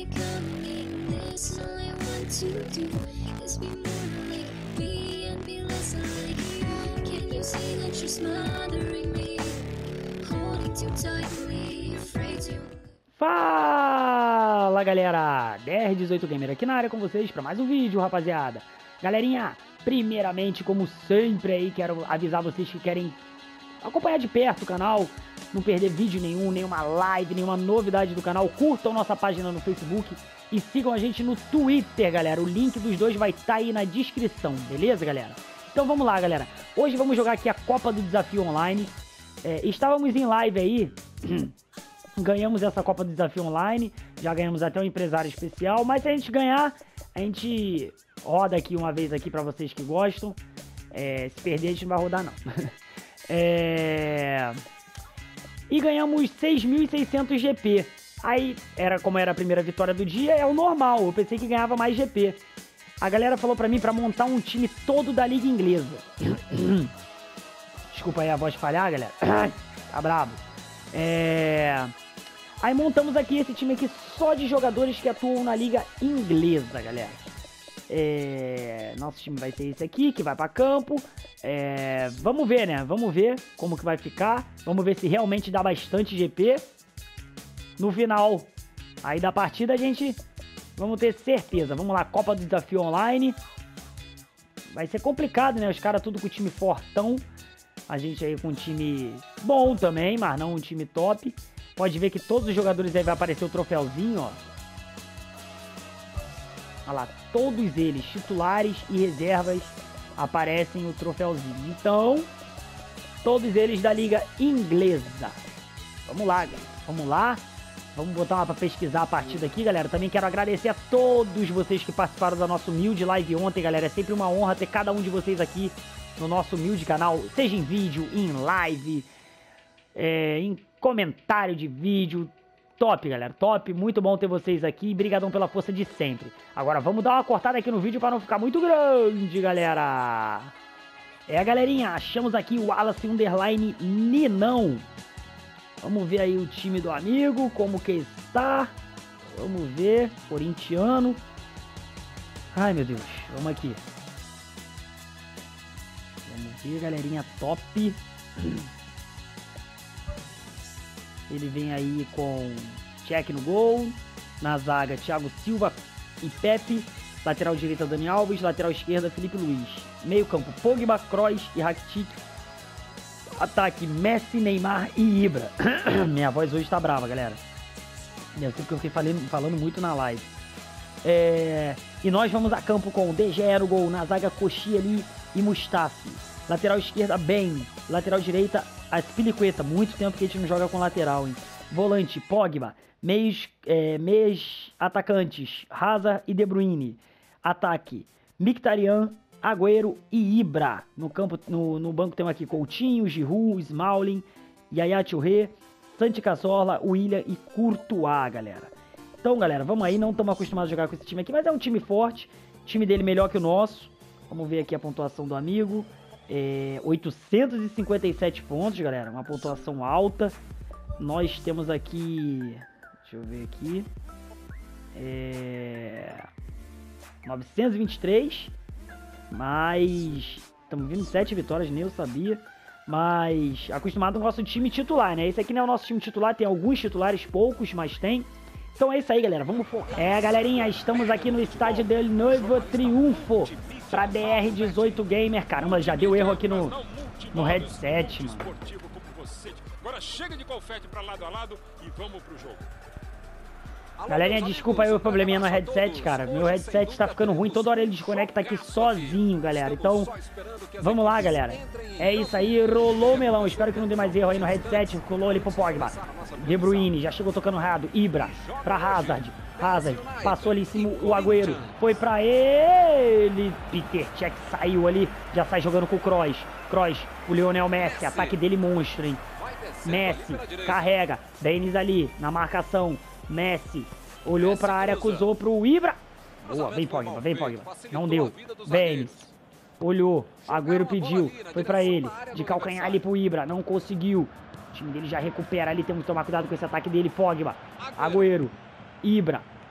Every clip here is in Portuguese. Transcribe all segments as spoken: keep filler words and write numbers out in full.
Fala galera, D R dezoito Gamer aqui na área com vocês para mais um vídeo, rapaziada. Galerinha, primeiramente, como sempre aí, quero avisar vocês que querem acompanhar de perto o canal, não perder vídeo nenhum, nenhuma live, nenhuma novidade do canal. Curtam nossa página no Facebook e sigam a gente no Twitter, galera. O link dos dois vai estar aí na descrição, beleza, galera? Então vamos lá, galera. Hoje vamos jogar aqui a Copa do Desafio Online. É, estávamos em live aí, ganhamos essa Copa do Desafio Online, já ganhamos até um empresário especial, mas se a gente ganhar, a gente roda aqui uma vez aqui pra vocês que gostam. É, se perder a gente não vai rodar não. É... E ganhamos seis mil e seiscentos G P. Aí, era como era a primeira vitória do dia, é o normal, eu pensei que ganhava mais G P. A galera falou pra mim pra montar um time todo da Liga Inglesa. Desculpa aí a voz falhar, galera. Tá brabo. É... Aí montamos aqui esse time aqui só de jogadores que atuam na Liga Inglesa, galera. É... Nosso time vai ser esse aqui, que vai pra campo. É... Vamos ver, né? Vamos ver como que vai ficar. Vamos ver se realmente dá bastante G P. No final aí da partida a gente... Vamos ter certeza. Vamos lá, Copa do Desafio Online. Vai ser complicado, né? Os caras tudo com o time fortão. A gente aí com um time bom também, mas não um time top. Pode ver que todos os jogadores aí vai aparecer o troféuzinho, ó. Olha lá, todos eles, titulares e reservas, aparecem o troféuzinho. Então, todos eles da Liga Inglesa. Vamos lá, galera. Vamos lá. Vamos botar uma pra pesquisar a partida aqui, galera. Também quero agradecer a todos vocês que participaram da nossa humilde live ontem, galera. É sempre uma honra ter cada um de vocês aqui no nosso humilde canal. Seja em vídeo, em live, é, em comentário de vídeo. Top, galera. Top. Muito bom ter vocês aqui. Brigadão pela força de sempre. Agora vamos dar uma cortada aqui no vídeo para não ficar muito grande, galera. É, galerinha. Achamos aqui o Wallace Underline Ninão. Vamos ver aí o time do amigo, como que está. Vamos ver, corintiano. Ai, meu Deus, vamos aqui. Vamos ver, galerinha, top. Ele vem aí com Check no gol. Na zaga, Thiago Silva e Pepe. Lateral direita, Dani Alves. Lateral esquerda, Felipe Luiz. Meio campo, Pogba, Kroos e Rakitic. Ataque, Messi, Neymar e Ibra. Minha voz hoje tá brava, galera. Deve ser porque eu fiquei falando, falando muito na live. É... E nós vamos a campo com De Gea no gol. Na zaga, Koscielny e Mustafi. Lateral esquerda, Ben. Lateral direita, Azpilicueta. Muito tempo que a gente não joga com lateral, hein? Volante, Pogba. Meios, é, meios atacantes, Hazard e De Bruyne. Ataque, Mkhitaryan, Agüero e Ibra. No campo, no, no banco temos aqui Coutinho, Giroud, Smalling, Yaya Touré, Santi Cazorla, Willian e Courtois, galera. Então, galera, vamos aí. Não estamos acostumados a jogar com esse time aqui, mas é um time forte. O time dele melhor que o nosso. Vamos ver aqui a pontuação do amigo. É, oitocentos e cinquenta e sete pontos, galera. Uma pontuação alta. Nós temos aqui... Deixa eu ver aqui. É, novecentos e vinte e três. Mas estamos vindo sete vitórias, nem eu sabia. Mas acostumado com o nosso time titular, né? Esse aqui não é o nosso time titular, tem alguns titulares, poucos, mas tem. Então é isso aí, galera, vamos focar. É, galerinha, estamos aqui no estádio del Novo Triunfo pra D R dezoito Gamer. Caramba, já deu erro aqui no, no headset, mano. Agora chega de confete pra lado a lado e vamos pro jogo. Galerinha, desculpa aí o probleminha no headset, cara. Meu headset tá ficando ruim, toda hora ele desconecta aqui sozinho, galera. Então, vamos lá, galera. É isso aí, rolou o melão. Espero que não dê mais erro aí no headset. Rolou ali pro Pogba. De Bruyne, já chegou tocando errado. Ibra, pra Hazard. Hazard, passou ali em cima o Agüero. Foi pra ele. Peter Cech saiu ali, já sai jogando com o Kroos. Kroos, o Lionel Messi, ataque dele monstro, hein. Messi, carrega. Denis ali, na marcação. Messi, olhou pra área, acusou pro Ibra. Boa, vem Pogba, vem Pogba. Não deu. Denis, olhou, Agüero pediu, foi pra ele. De calcanhar ali pro Ibra, não conseguiu. O time dele já recupera ali, temos que tomar cuidado com esse ataque dele. Pogba, Agüero, Ibra,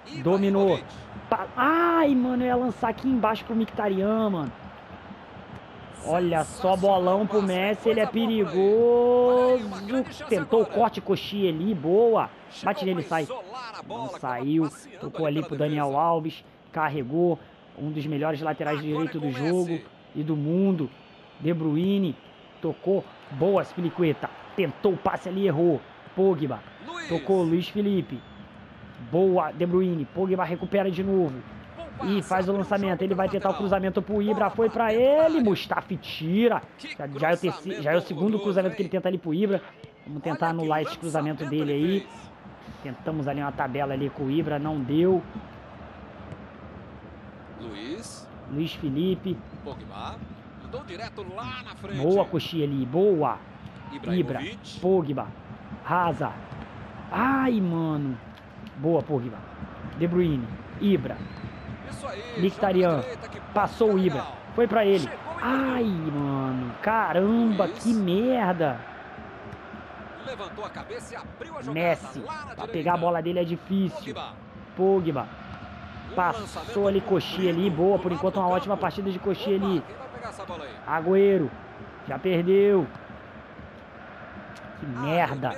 Dominou. Pa... Ai, mano, eu ia lançar aqui embaixo pro Mkhitaryan, mano. Olha só, bolão pro Messi, ele é perigoso. Tentou o corte, coxinha ali, boa. Bate nele, sai. Não saiu. Tocou ali pro Daniel Alves. Carregou. Um dos melhores laterais direito do jogo e do mundo. De Bruyne. Tocou. Boa, Spilicueta. Tentou o passe ali, errou. Pogba. Tocou Luiz Felipe. Boa, De Bruyne. Pogba recupera de novo. E faz o lançamento. Ele vai tentar o cruzamento pro Ibra. Foi pra ele. Mustafi tira. Já, já, é o terceiro, já é o segundo cruzamento que ele tenta ali pro Ibra. Vamos tentar anular esse cruzamento dele aí. Tentamos ali uma tabela ali com o Ibra. Não deu. Luiz. Luiz Felipe. Pogba. Mandou direto lá na frente. Boa coxinha ali. Boa. Ibra. Pogba. Hazard. Ai, mano. Boa, Pogba. De Bruyne. Ibra. Mkhitaryan. Passou o Ibra. Foi pra ele. Ai, mano. Caramba, que merda. Levantou a cabeça e abriu a jogada. Messi. Pra pegar a bola dele é difícil. Pogba. Passou ali coxinha ali. Boa, por enquanto uma ótima partida de coxinha ali. Agüero. Já perdeu. Que merda.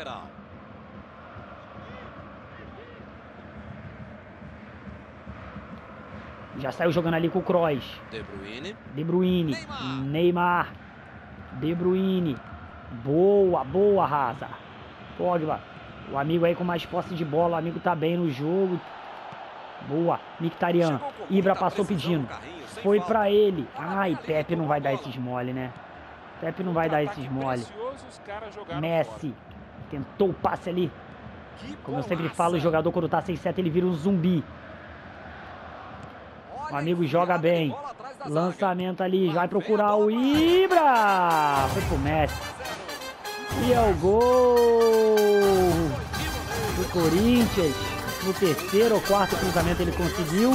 Já saiu jogando ali com o Kroos. De Bruyne. De Bruyne. Neymar. Neymar. De Bruyne. Boa, boa, Hazard. Pogba. O amigo aí com mais posse de bola. O amigo tá bem no jogo. Boa. Mkhitaryan. Ibra passou pedindo. Foi pra ele. Ai, Pepe não vai dar esses mole, né? Pepe não vai dar esses mole. Messi. Tentou o passe ali. Como eu sempre falo, o jogador quando tá sem seta ele vira um zumbi. O amigo joga bem. Lançamento ali. Vai procurar o Ibra. Foi pro Messi. E é o gol do Corinthians. No terceiro ou quarto cruzamento ele conseguiu.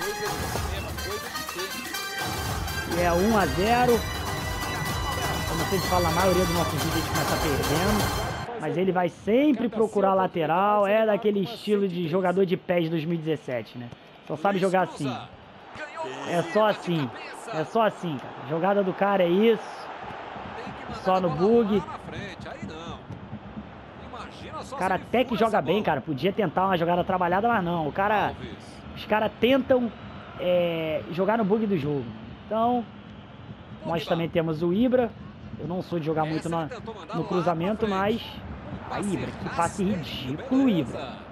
E é um a zero. Como eu sempre falo, a maioria dos nossos vídeos a gente começa perdendo. Mas ele vai sempre procurar lateral. É daquele estilo de jogador de pés de dois mil e dezessete, né? Só sabe jogar assim. É só assim. É só assim, cara. A jogada do cara é isso. Só no bug. O cara até que joga bem, cara. Podia tentar uma jogada trabalhada, mas não. O cara... Os caras tentam é, jogar no bug do jogo. Então... Nós também temos o Ibra. Eu não sou de jogar muito no, no cruzamento, mas... A Ibra, que passe ridículo, Ibra.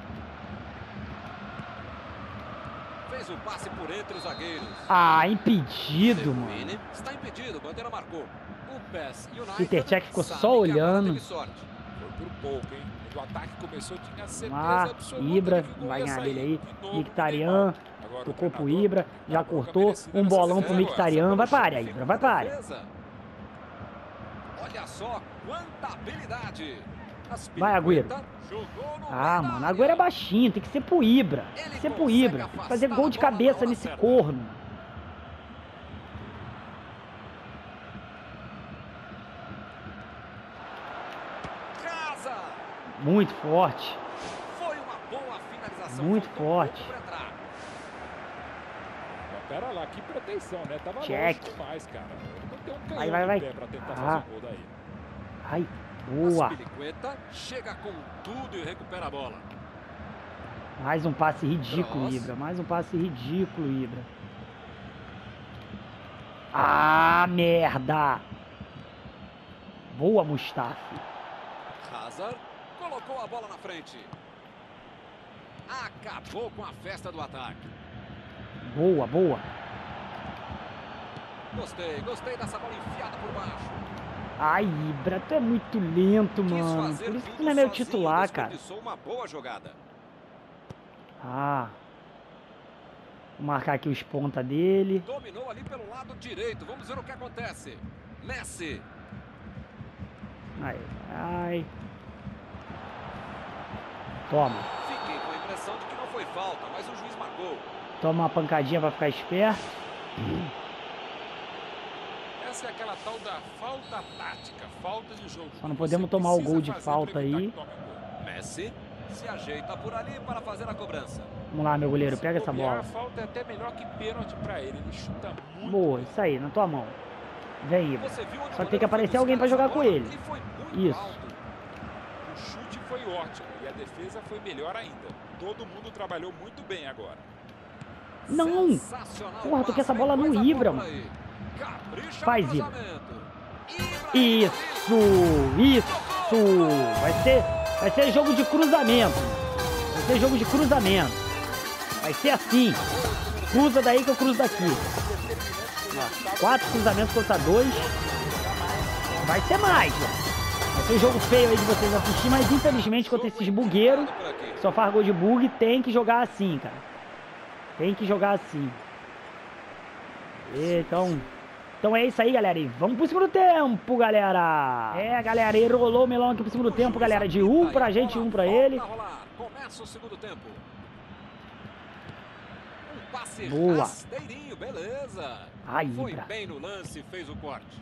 Fez o passe por entre os zagueiros. Ah, impedido, mano. Está impedido, bandeira marcou. O P E S United. Peter Cech ficou só olhando. Foi por pouco, hein? O ataque começou, tinha certeza Ah, absoluta Ibra, que o gol vai ia ganhar sair. dele aí. De novo, Mkhitaryan, Agora o tocou pro treinador Ibra, já a bronca cortou. merecida Um nessa bolão pro zero. Mkhitaryan. Vai pra área, Ibra, vai pra área. Olha só quanta habilidade. Vai, Agüero. Jogou no Ah, meio mano, da Agüero é área. baixinho, tem que ser pro Ibra. Tem que ser pro Ibra. Tem que fazer gol de cabeça nesse corno. Casa. Muito forte. Foi uma boa finalização. Muito Faltou forte. pouco pra entrar. Mas pera lá, que proteção, né? Tava Check. longe demais, cara. Ele não tem um canhão Vai, vai, vai. de pé pra tentar Ah. fazer o gol daí. Ai, boa. Aspilicueta chega com tudo e recupera a bola. Mais um passe ridículo, Cross. Ibra. Mais um passe ridículo, Ibra. Ah, merda. Boa, Mustafi. Hazard colocou a bola na frente. Acabou com a festa do ataque. Boa, boa. Gostei, gostei dessa bola enfiada por baixo. Ai, Ibra, tu é muito lento, Quis mano. fazer Por isso que tudo tu não é meu sozinho, titular, cara. desperdiçou uma boa jogada. Ah. Vou marcar aqui os ponta dele. Dominou ali pelo lado direito. Vamos ver o que acontece. Messi. Ai, ai. Toma. Fiquei com a impressão de que não foi falta, mas o juiz marcou. Toma uma pancadinha pra ficar esperto. Essa é aquela tal da falta tática, falta de jogo. Só não podemos Você tomar o precisa gol de fazer falta pra evitar aí. que tome um gol. Messi. Se ajeita por ali para fazer a cobrança. Vamos lá, meu goleiro, Se pega essa bobear, bola. A falta é até melhor que pênalti pra ele. Ele chuta muito. Boa, bem. isso aí, na tua mão. Vem, Ibra. Você viu onde o Só que tem que goleiro foi aparecer alguém pra buscar jogar essa com bola? ele. Ele foi muito Isso. alto. O chute foi ótimo e a defesa foi melhor ainda. Todo mundo trabalhou muito bem agora. Não! Sensacional Porra, toquei essa passe, bola vem no coisa Ibra, boa mano. aí. Capricha Faz, no Ibra. cruzamento. Isso! Isso! Vai ser, vai ser jogo de cruzamento. Vai ser jogo de cruzamento. Vai ser assim. Cruza daí que eu cruzo daqui. Ó, quatro cruzamentos contra dois. Vai ser mais, ó. Vai ser um jogo feio aí de vocês assistir, mas infelizmente contra esses bugueiros, que só faz gol de bug, tem que jogar assim, cara. Tem que jogar assim. Então, então é isso aí, galera. E vamos pro segundo tempo, galera. É, galera, ele rolou o melão aqui pro segundo tempo, galera. De um pra gente e um pra ele. Começa o segundo tempo. Um passe Boa. rasteirinho, beleza. Ai, Foi Ibra. bem no lance, fez o corte.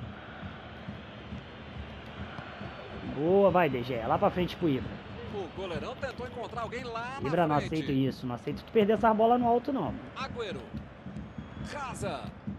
Boa, vai, D G. Lá pra frente pro Ibra. O goleirão tentou encontrar alguém lá na Ibra, não frente. aceito isso. Não aceito tu perder essa bola no alto, não. Agüero. Casa.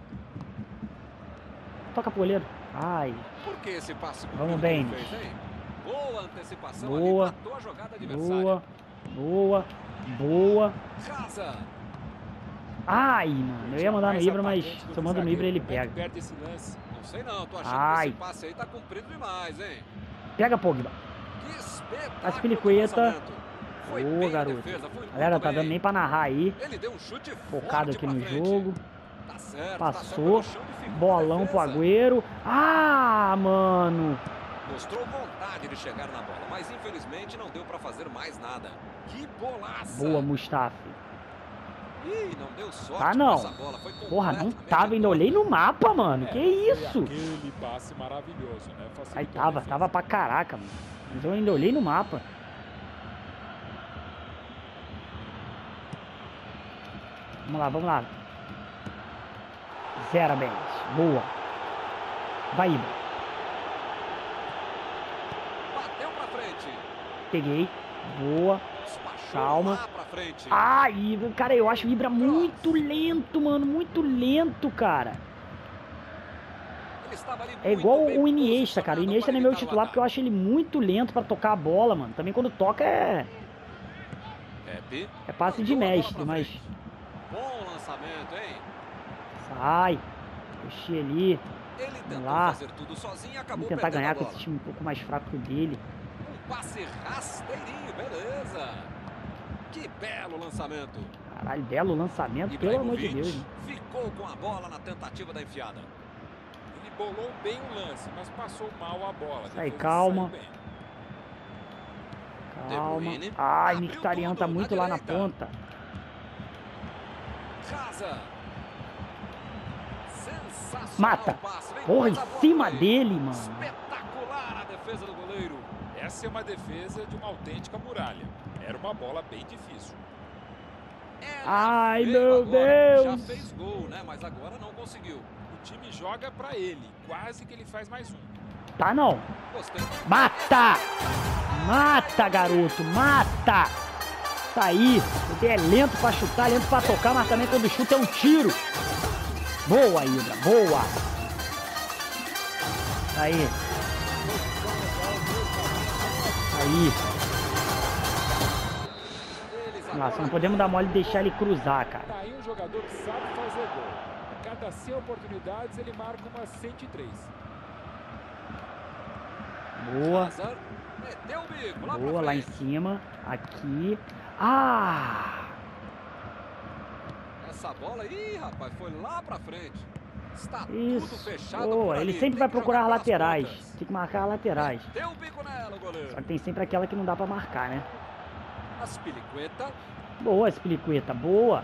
Toca pro goleiro. Ai. Por que esse passe Vamos bonito bem. que ele fez, hein? Boa antecipação Boa. ali, matou a jogada adversária. Boa. Boa. Boa. Casa. Ai, mano. Eu ia mandar no Ibra, mas se eu mando no Ibra, ele Como é que pega. perde esse lance? Não sei não, tô achando Ai. que esse passe aí tá comprido demais, hein? Pega, Pogba. Que espetáculo. As pelicueta. do lançamento. Foi Boa, bem na garoto. defesa, foi Galera, muito tá dando bem. nem pra narrar aí. Ele deu um chute Focado forte aqui pra no frente. jogo. Tá certo, Passou. tá certo, no chão e ficou Bolão na pro defesa. Agüero. Ah, mano. Mostrou vontade de chegar na bola, mas infelizmente não deu pra fazer mais nada. Que bolaça! Boa, Mustafi. Ih, não deu sorte Tá com não. essa bola, foi Porra, não completamente tava. Ainda olhei no mapa, mano. É, Que foi isso? Aquele passe maravilhoso, né? Facilitou Aí a tava, defesa. tava pra caraca, mano. Mas eu ainda olhei no mapa. Vamos lá, vamos lá. Zero bem. Boa. Vai, Ibra. Bateu pra frente. Peguei. Boa. Despachou Calma. lá pra frente. Ah, Ibra. Cara, eu acho o Ibra muito lento, mano. Muito lento, cara. Ele estava ali É muito igual bem o Iniesta, cara. O posicionado Iniesta para não é meu evitar o titular porque eu ataque. acho ele muito lento pra tocar a bola, mano. Também quando toca é, Pepe. é passe de Mandou a bola mestre, pra mas... frente. Bom lançamento, hein? Sai. Puxei ali. Ele tentou lá. fazer tudo sozinho e acabou Vamos tentar perdendo ganhar a com bola. esse time um pouco mais fraco que o dele. Um passe rasteirinho, beleza. Que belo lançamento. Caralho, belo lançamento, pelo amor de Deus. Ibrahimovic ficou com a bola na tentativa da enfiada. Ele bolou bem o lance, mas passou mal a bola. A Sai, defesa calma. saiu bem. Calma. De Bruyne. Ai, Abriu Mkhitaryan tudo tá na muito lá na direita. ponta. Casa. Sensacional Mata. passe. Vem Porra, em coisa boa cima aí. dele, mano. Espetacular a defesa do goleiro. Essa é uma defesa de uma autêntica muralha. Era uma bola bem difícil. Ela Ai, veio meu agora. Já Deus. fez gol, né? Mas agora não conseguiu. O time joga pra ele. Quase que ele faz mais um. Tá não. Gostei. Mata! Mata, garoto, mata! Tá aí. Ele é lento pra chutar, lento pra tocar, mas também quando chuta é um tiro. Boa, Ibra, boa! Aí. Aí. Eles Nossa, agora não podemos dar mole e deixar ele cruzar, cara. Tá aí um jogador que sabe fazer gol. A cada cem oportunidades ele marca umas cento e três. Boa. Hazard meteu o bico lá Boa, pra lá em frente. cima. Aqui. Ah! Essa bola aí, rapaz, foi lá pra frente. Está tudo Isso. fechado Boa. por ali. Ele sempre Tem vai que procurar as jogar pelas laterais. pontas. Tem que marcar as laterais. Deu o bico nela, o goleiro. Só que tem sempre aquela que não dá pra marcar, né? Aspilicueta. Boa, Spilicueta. Boa.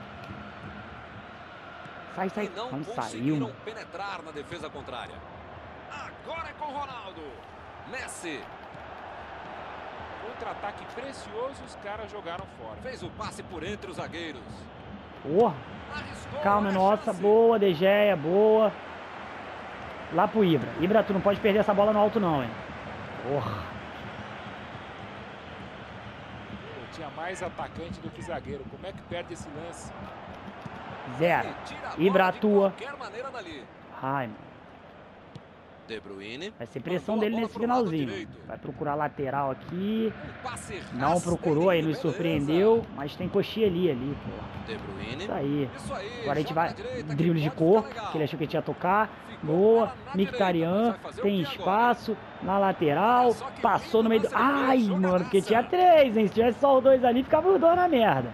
Sai, sai. E não Não saiu, conseguiram mano. penetrar na defesa contrária. Agora é com o Ronaldo. Messi Contra-ataque precioso, os caras jogaram fora. fez o passe por entre os zagueiros. Porra. Arriscou, Calma, olha a nossa. chance. Boa, De Gea. Boa. Lá pro Ibra. Ibra, tu não pode perder essa bola no alto, não, hein? Porra. tinha mais atacante do que zagueiro. Como é que perde esse lance? Zero. Ibra atua. Ai, mano. De Bruyne. Vai ser pressão dele nesse finalzinho. Vai procurar lateral aqui. Não procurou, aí nos surpreendeu. Mas tem coxinha ali, ali, pô. Isso aí. Agora a gente vai. Drible de cor, que ele achou que ia tocar. Boa. Mkhitaryan. Tem espaço. Na lateral. Passou no meio do. Ai, mano, porque tinha três, hein? Se tivesse só os dois ali, ficava os dois na merda.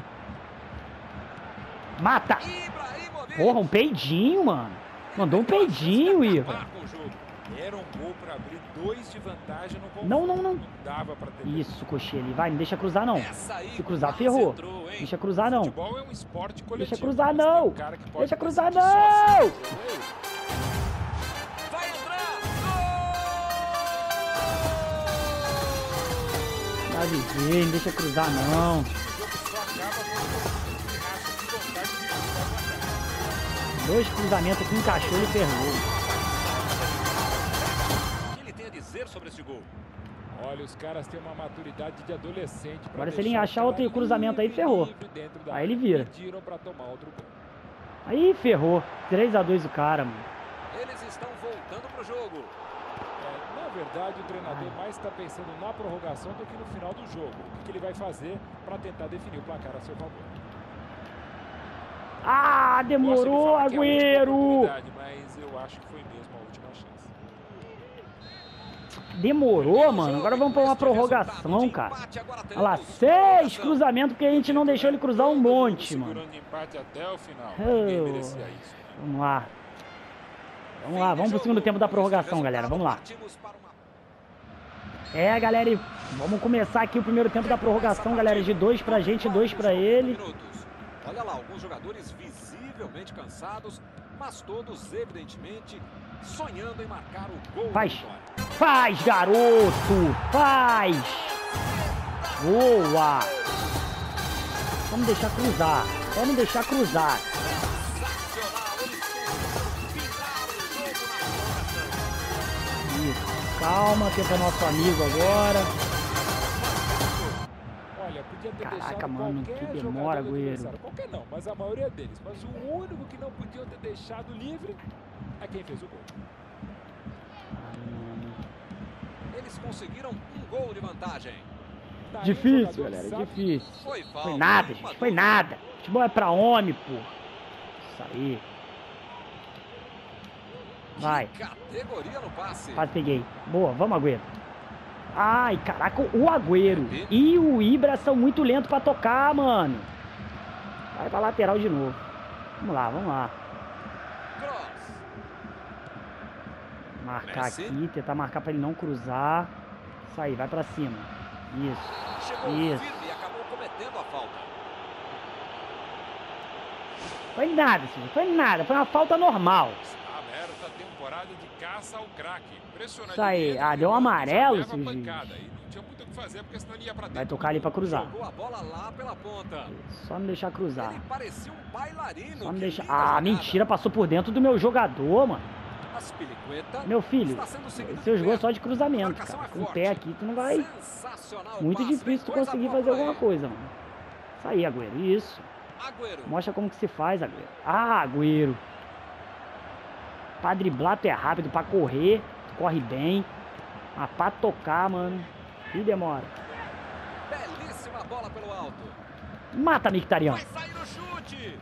Mata! Porra, um peidinho, mano. Mandou um peidinho, Iva. Era um gol para abrir dois de vantagem no Não, não, não. Dava pra ter. Isso, coxinha ali. Vai, não deixa cruzar, não. Se cruzar, ferrou. Deixa cruzar, não. Futebol é um esporte coletivo. Deixa cruzar, não. Deixa cruzar, não. Vai entrar. Dá viver, não deixa cruzar, não. Dois cruzamentos que encaixou e ferrou. Sobre esse gol. Olha, os caras têm uma maturidade de adolescente. Agora se ele achar outro cruzamento aí, ferrou. Aí ele vira. Aí ferrou. três a dois o cara, mano. Eles estão voltando pro jogo. É, na verdade, o treinador mais está pensando na prorrogação do que no final do jogo. O que ele vai fazer para tentar definir o placar a seu favor. Ah, demorou, Agüero! Mas eu acho que foi mesmo a última chance. Demorou, mano. Agora vamos pra uma prorrogação, cara. Olha lá, seis cruzamentos porque a gente não deixou ele cruzar um monte, mano. Oh, vamos lá. Vamos lá, vamos pro segundo tempo da prorrogação, galera. Vamos lá. É, galera, e vamos começar aqui o primeiro tempo da prorrogação, galera. De dois pra gente, dois pra ele. Olha lá, alguns jogadores visivelmente cansados, mas todos, evidentemente, sonhando em marcar o gol. Faz, faz, garoto, faz. Boa. Vamos deixar cruzar, vamos deixar cruzar. Isso, calma, que é nosso amigo agora. Olha, podia ter Caraca, mano, que demora, Agüero. Qualquer não, mas a maioria deles. Mas o único que não podia ter deixado livre é quem fez o gol. Eles conseguiram um gol de vantagem. Difícil, galera, difícil. Foi, foi nada, gente, foi nada. Futebol é pra homem, pô. Isso aí. Vai. Categoria no passe. Quase peguei. Boa, vamos, Agüero. Ai, caraca, o Agüero e o Ibra são muito lentos pra tocar, mano. Vai pra lateral de novo. Vamos lá, vamos lá. Marcar aqui, tentar marcar pra ele não cruzar. Isso aí, vai pra cima. Isso, isso. E acabou cometendo a falta. Foi nada, filho, foi nada. Foi uma falta normal. Aberta a temporada de caça ao craque. Impressionante. Isso aí, ah, deu um amarelo, seu juiz. Vai tocar ali pra cruzar. A bola lá pela ponta. Só não deixar cruzar. Ele parecia um bailarino. Só não deixar. Ah, mentira, passou por dentro do meu jogador, mano. Meu filho, seus gols só de cruzamento, cara. Com o pé aqui, tu não vai. Muito difícil tu conseguir fazer alguma coisa, mano. Isso aí, Agüero, isso. Mostra como que se faz, Agüero. Ah, Agüero. Pra driblar, tu é rápido. Pra correr, tu corre bem. Mas pra tocar, mano, que demora. Belíssima bola pelo alto. Mata, Mkhitaryan. Vai sair o chute.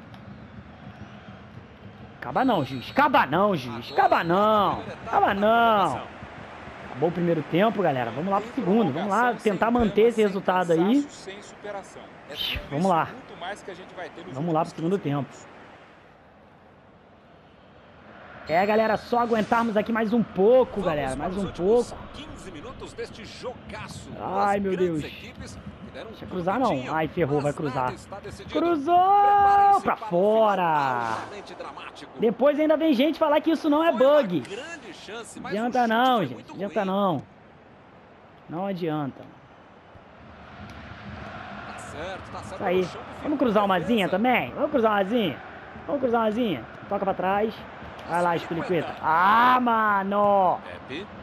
Acaba não, juiz. Acaba não, juiz. Acaba não. Acaba não. Acabou o primeiro tempo, galera. Vamos lá pro segundo. Vamos lá tentar manter esse resultado aí. Vamos lá. Vamos lá pro segundo tempo. É, galera, só aguentarmos aqui mais um pouco, galera. Mais um pouco. Ai, meu Deus. Deixa cruzar não. Ai, ferrou, vai cruzar. Cruzou pra fora. Depois ainda vem gente falar que isso não é bug. Não adianta não, gente. Não adianta não. Não adianta. Isso aí. Vamos cruzar uma zinha também? Vamos cruzar uma zinha? Vamos cruzar uma zinha? Toca pra trás. Vai lá, Espiliqueta. Ah, mano.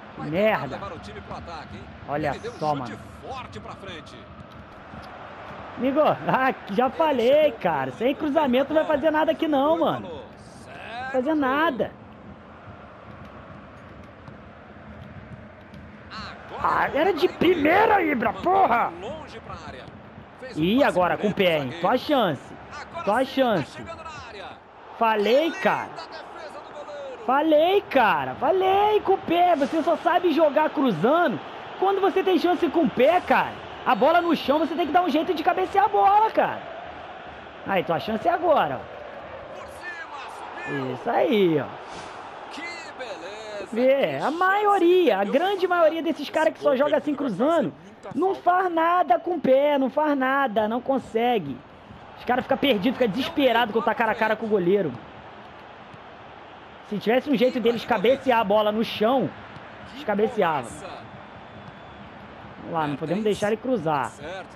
Merda. Olha só, mano. Amigo, ah, já falei, cara. Sem cruzamento não vai fazer nada aqui não, mano. Não vai fazer nada. Ah, era de primeira, Ibra, porra! E agora com o pé, hein? Tua chance. Tua chance. Falei, cara. Falei, cara. Falei com o pé. Você só sabe jogar cruzando quando você tem chance com o pé, cara. A bola no chão, você tem que dar um jeito de cabecear a bola, cara. Aí, tua chance é agora, ó. Isso aí, ó. É, a maioria, a grande maioria desses caras que só jogam assim cruzando, não faz nada com o pé, não faz nada, não consegue. Os caras ficam perdidos, ficam desesperados quando tá cara a cara com o goleiro. Se tivesse um jeito deles cabecear a bola no chão, eles cabeceavam. Vamos lá, não podemos deixar ele cruzar.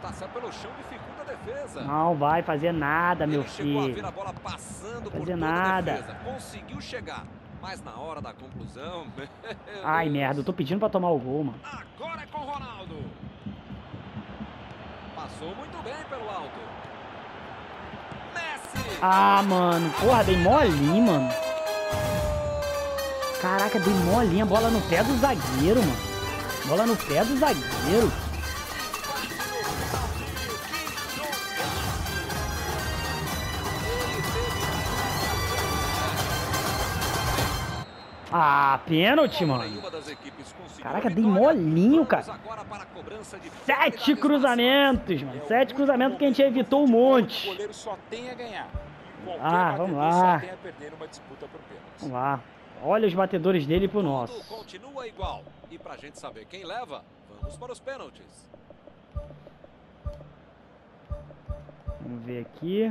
Não vai fazer nada, meu filho. Não vai fazer nada. Conseguiu chegar. Mas na hora da conclusão... Ai, merda, eu tô pedindo pra tomar o gol, mano. Agora é com o Ronaldo. Passou muito bem pelo alto. Messi. Ah, mano, porra, dei molinho, mano. Caraca, dei molinha, bola no pé do zagueiro, mano. Bola no pé do zagueiro. Ah, pênalti, mano. Caraca, dei molinho, cara. Sete cruzamentos, mano. Sete cruzamentos que a gente evitou um monte. O goleiro só tem a ganhar. Ah, vamos lá. Vamos lá. Olha os batedores dele pro nosso. Continua igual. E pra gente saber quem leva, vamos para os pênaltis. Vamos ver aqui.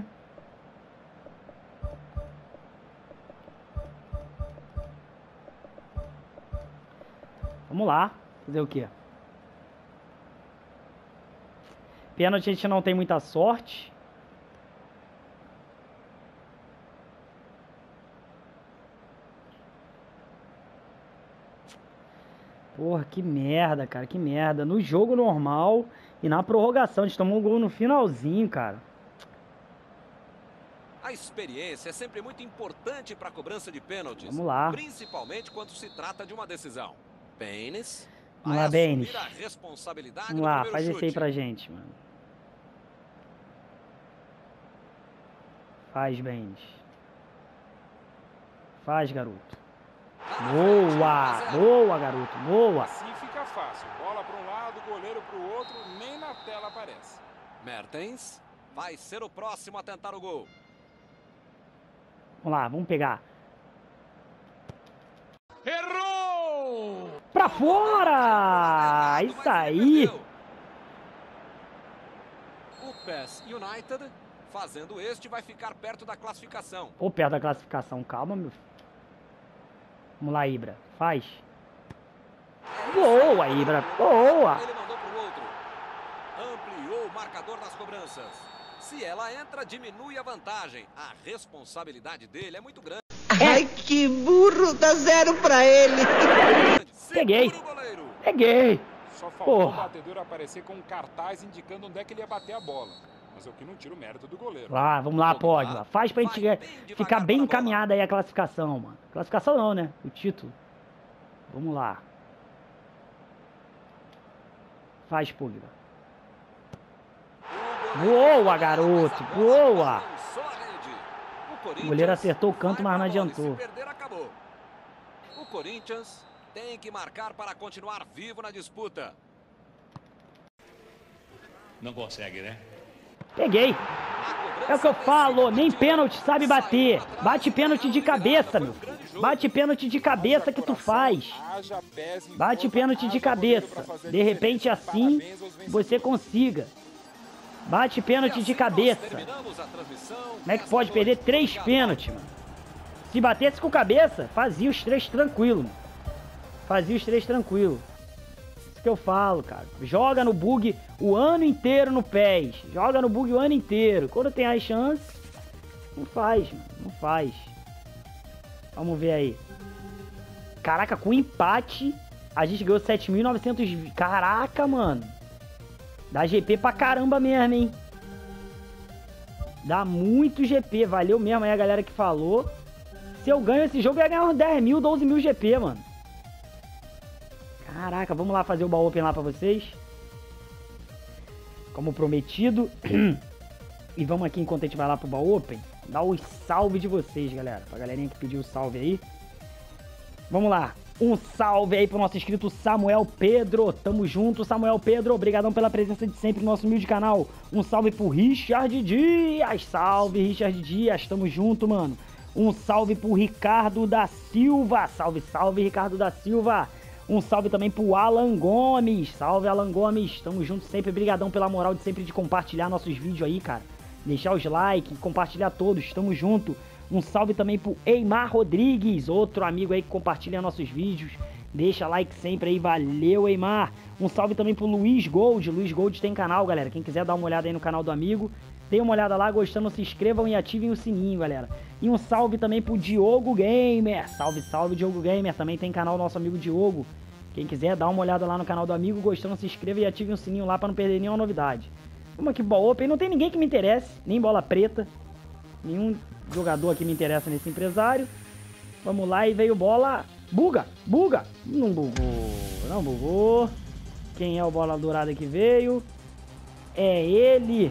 Vamos lá. Fazer o quê? Pênalti a gente não tem muita sorte. Porra, que merda, cara. Que merda. No jogo normal e na prorrogação. A gente tomou um gol no finalzinho, cara. A experiência é sempre muito importante para a cobrança de pênaltis. Vamos lá. Principalmente quando se trata de uma decisão. Baines. Vamos lá, Baines. Responsabilidade Vamos lá, faz esse aí pra gente, mano. Faz, Baines. Faz, garoto. Boa! Boa, garoto. Boa! Assim fica fácil. Bola para um lado, goleiro para o outro, nem na tela aparece. Mertens vai ser o próximo a tentar o gol. Vamos lá, vamos pegar. Errou! Pra fora! Isso aí! O P E S United, fazendo este, vai ficar perto da classificação. Ou perto da classificação, calma, meu filho. Vamos lá, Ibra. Faz. Boa, Ibra. Boa! Ele mandou pro outro. Ampliou o marcador das cobranças. Se ela entra, diminui a vantagem. A responsabilidade dele é muito grande. Ai, que burro, dá zero pra ele. Peguei. Peguei. Só faltou Porra. o batedor aparecer com um cartaz indicando onde é que ele ia bater a bola. Mas é o que não tira o mérito do goleiro. Lá, vamos lá, Pogba. Faz pra gente ficar bem encaminhada aí a classificação, mano. Classificação não, né? O título. Vamos lá. Faz, Pogba. Boa, garoto. Boa. O goleiro acertou o canto, mas não adiantou. O Corinthians tem que marcar para continuar vivo na disputa. Não consegue, né? Peguei. É o que eu falo, nem pênalti sabe bater. Bate pênalti de cabeça, meu filho. Bate pênalti de cabeça que tu faz. Bate pênalti de cabeça. De repente assim você consiga. Bate pênalti de cabeça. Como é que pode perder três pênaltis, mano? Se batesse com cabeça, fazia os três tranquilo, mano. Fazia os três tranquilo. Isso que eu falo, cara. Joga no bug o ano inteiro no P E S. Joga no bug o ano inteiro. Quando tem as chances, não faz, mano. Não faz. Vamos ver aí. Caraca, com empate, a gente ganhou sete mil e novecentos. Caraca, mano. Dá G P pra caramba mesmo, hein? Dá muito G P, valeu mesmo aí a galera que falou. Se eu ganho esse jogo, eu ia ganhar uns dez mil, doze mil G P, mano. Caraca, vamos lá fazer o baú open lá pra vocês. Como prometido. E vamos aqui, enquanto a gente vai lá pro baú open, dar o salve de vocês, galera. Pra galerinha que pediu o salve aí. Vamos lá. Um salve aí pro nosso inscrito Samuel Pedro. Tamo junto, Samuel Pedro. Obrigadão pela presença de sempre no nosso humilde canal. Um salve pro Richard Dias. Salve, Richard Dias. Tamo junto, mano. Um salve pro Ricardo da Silva. Salve, salve, Ricardo da Silva. Um salve também pro Alan Gomes. Salve, Alan Gomes. Tamo junto sempre. Obrigadão pela moral de sempre de compartilhar nossos vídeos aí, cara. Deixar os likes, compartilhar todos. Tamo junto. Um salve também pro Eimar Rodrigues, outro amigo aí que compartilha nossos vídeos. Deixa like sempre aí, valeu, Eimar. Um salve também pro Luiz Gold. Luiz Gold tem canal, galera. Quem quiser dar uma olhada aí no canal do amigo, dê uma olhada lá, gostando, se inscrevam e ativem o sininho, galera. E um salve também pro Diogo Gamer. Salve, salve, Diogo Gamer. Também tem canal nosso amigo Diogo. Quem quiser, dá uma olhada lá no canal do amigo, gostando, se inscreva e ativem o sininho lá pra não perder nenhuma novidade. Vamos aqui pro Ball Open. Não tem ninguém que me interesse, nem bola preta. Nenhum jogador aqui me interessa nesse empresário. Vamos lá, e veio bola. Buga, buga. Não bugou, não bugou. Quem é o bola dourada que veio? É ele,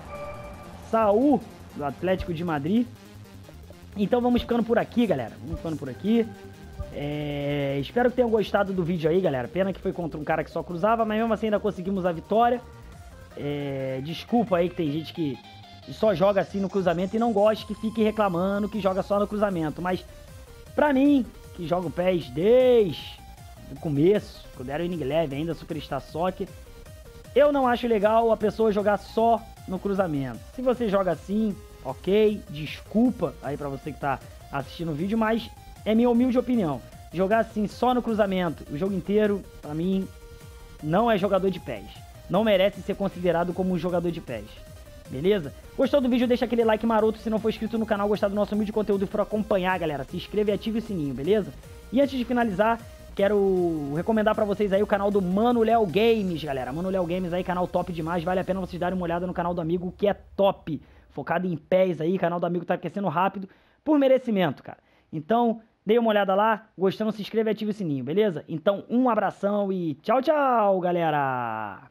Saul, do Atlético de Madrid. Então vamos ficando por aqui, galera. Vamos ficando por aqui. É... Espero que tenham gostado do vídeo aí, galera. Pena que foi contra um cara que só cruzava, mas mesmo assim ainda conseguimos a vitória. É... Desculpa aí que tem gente que só joga assim no cruzamento e não gosta, que fique reclamando que joga só no cruzamento. Mas pra mim, que joga o P E S desde o começo, quando era o Inning Eleven, ainda Superstar Soccer, eu não acho legal a pessoa jogar só no cruzamento. Se você joga assim, ok, desculpa aí pra você que tá assistindo o vídeo, mas é minha humilde opinião. Jogar assim só no cruzamento o jogo inteiro, pra mim, não é jogador de P E S. Não merece ser considerado como um jogador de P E S. Beleza? Gostou do vídeo? Deixa aquele like maroto. Se não for inscrito no canal, gostar do nosso vídeo de conteúdo e for acompanhar, galera, se inscreva e ative o sininho, beleza? E antes de finalizar, quero recomendar pra vocês aí o canal do Mano Léo Games, galera. Mano Léo Games aí, canal top demais. Vale a pena vocês darem uma olhada no canal do amigo, que é top. Focado em P E S aí, canal do amigo tá crescendo rápido por merecimento, cara. Então, dê uma olhada lá. Gostando, se inscreva e ative o sininho, beleza? Então, um abração e tchau, tchau, galera!